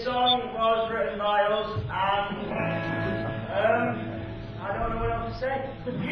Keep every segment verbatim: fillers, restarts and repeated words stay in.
song was written by us, and um, I don't know what else to say.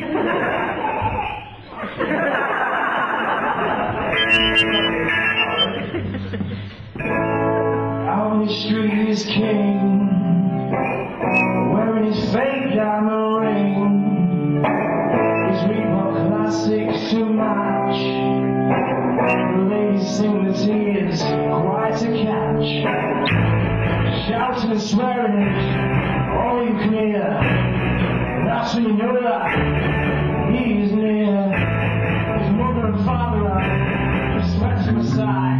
Out in the street is king, wearing his fake diamond ring, his Reebok classics to match. The ladies sing the tears, quite a catch. Shouting and swearing it, all you can hear. That's when you know that he is near. His mother and father are sweating aside.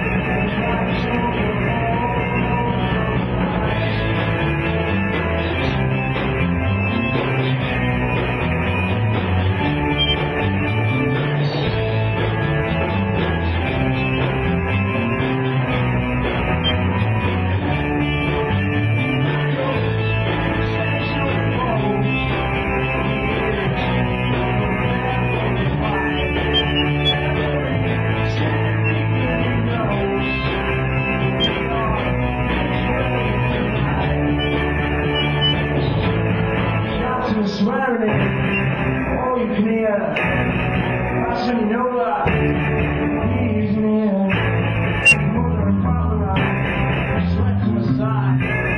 Swearing it, all you can hear. That's when you know that he's near. Mother and father are sweating aside.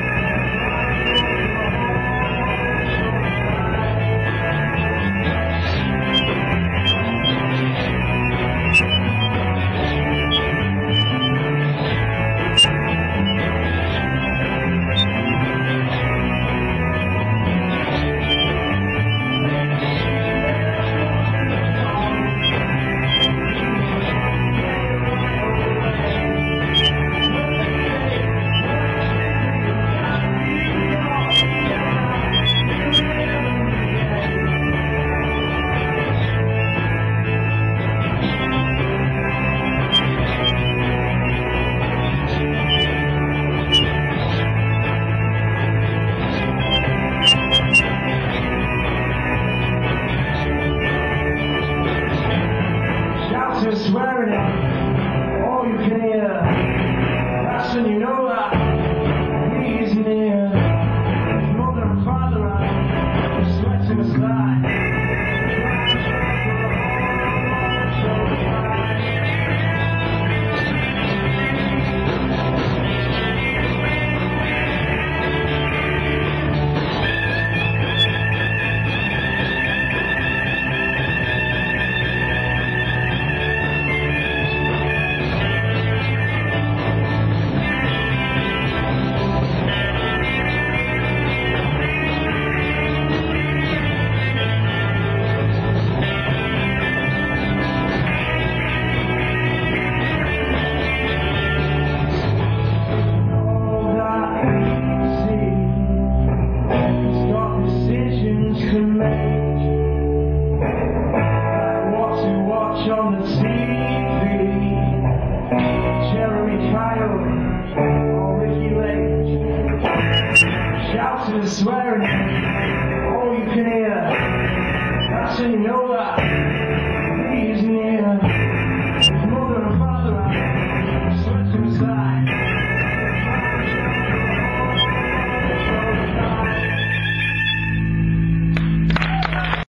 Swearing it, all you can hear. That's when you know that he is near. His mother and father are sweating aside. On the T V, Jeremy Kyle or Ricky Lake, shouting and swearing, all you can hear. That's when you know that